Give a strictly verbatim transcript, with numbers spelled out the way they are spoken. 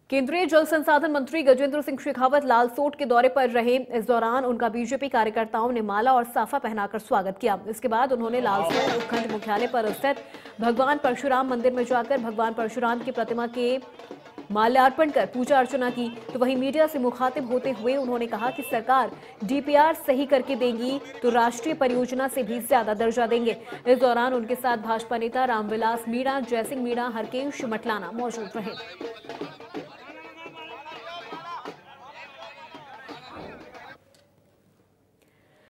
केंद्रीय जल संसाधन मंत्री गजेंद्र सिंह शेखावत लालसोट के दौरे पर रहे। इस दौरान उनका बीजेपी कार्यकर्ताओं ने माला और साफा पहनाकर स्वागत किया। इसके बाद उन्होंने लालसोट उपखंड मुख्यालय पर स्थित भगवान परशुराम मंदिर में जाकर भगवान परशुराम की प्रतिमा के माल्यार्पण कर पूजा अर्चना की। तो वहीं मीडिया से मुखातिब होते हुए उन्होंने कहा कि सरकार डीपीआर सही करके देगी तो राष्ट्रीय परियोजना से भी ज्यादा दर्जा देंगे। इस दौरान उनके साथ भाजपा नेता रामविलास मीणा, जयसिंह मीणा, हरकेश मटलाना मौजूद रहे।